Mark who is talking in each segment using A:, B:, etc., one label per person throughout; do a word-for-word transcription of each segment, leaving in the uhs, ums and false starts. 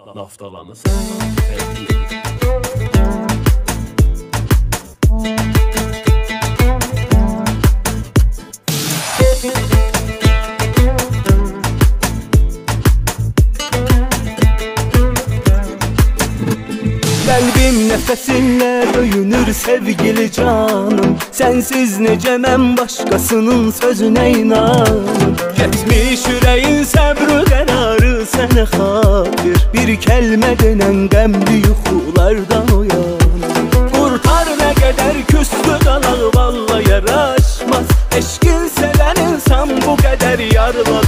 A: Naftalanız.
B: Kalbim nefesinle döyünür sevgili canım. Sensiz necemem başkasının sözüne inan. Getmiş yüreğin səbr qərarı sənə xatir. Bir kəlmə denən qəmli yuxulardan uyan. Qurtar nə qədər küstü qalaq valla yaraşmaz. Eşkin sevən insan bu qədər yarla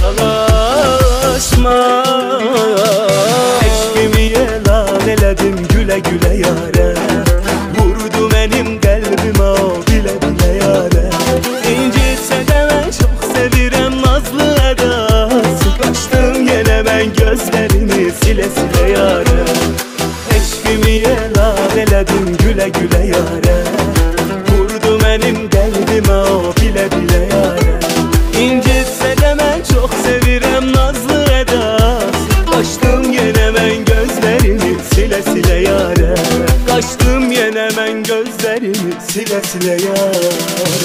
B: dalaşmaz. Eşkimi elan elədim güle güle yâre. Vurdu benim qəlbimə o bilə bilə yâre. İncitsə də mən çox sevirəm nazlı ədası. Qaçdım yenə mən gözlərimi silə silə yâre. Eşkimi elan elədim güle güle yâre. Vurdu benim qəlbimə o bilə bilə yâre. İncitsə də mən çox sevirəm nazlı ədası. Qaçdım yenə mən gözlərimi silə silə yâre. Qaçdım yenə mən gözlərimi silə silə yâre.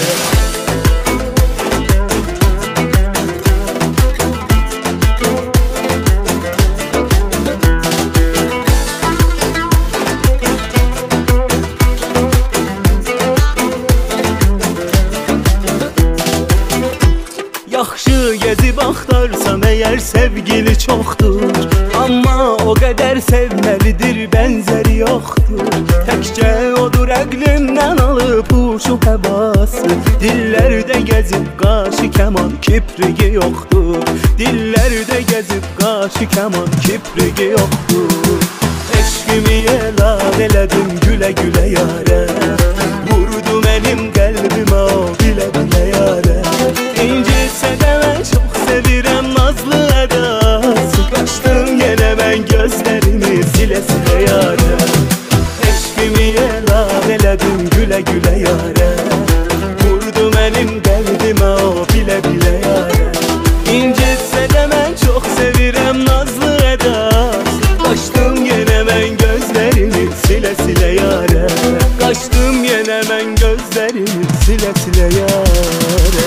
B: Yaxşı gezib axtarsam əgər sevgili çoxdur. Amma o qədər sevməlidir bənzəri yoxdur. Təkcə odur əqlimdən alıb huşu həvası. Dillərdə gəzib qaşı kəman kiprigi yoxdur. Dillərdə gəzib qaşı kəman kiprigi yoxdur. Eşkimi elan elədim gülə gülə yâre. Vurdu mənim qəlbimə o bilə bilə yâre. İncitsə də mən çox sevirəm nazlı ədası. Qaçdım yenə mən gözlərimi silə silə yâre. Eşkimi elan elədim gülə gülə yâre. Vurdu mənim qəlbimə o bilə bilə yâre. İncitsə də mən çox sevirəm nazlı ədası. Qaçdım yenə mən gözlərimi silə silə yâre. Qaçdım yenə mən gözlərimi silə silə yâre.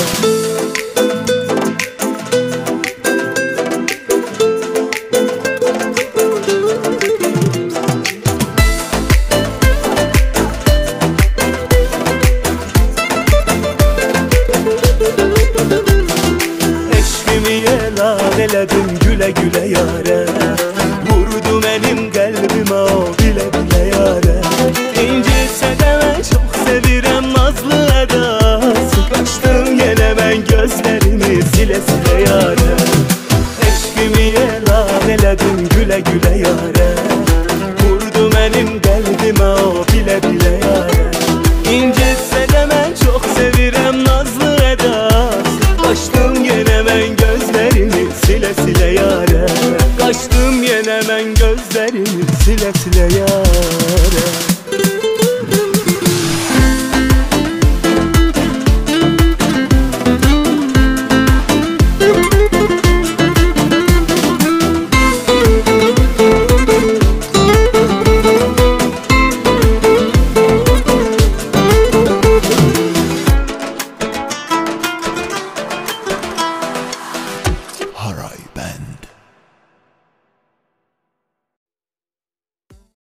B: Elan elədim gülə gülə yâre. Vurdu mənim qəlbimə o bilə bilə yâre. İncitsə də mən çox sevirəm nazlı ədası. Qaçdım yenə mən gözlərimi silə silə yâre. Eşkimi elan elədim gülə gülə yâre. Vurdu mənim qəlbimə o bilə bilə yâre. İncitsə də mən çox sevirəm nazlı ədası. Qaçdım yenə mən gözlərimi silə silə yâre. Qaçdım yenə mən gözlərimi silə silə yâre.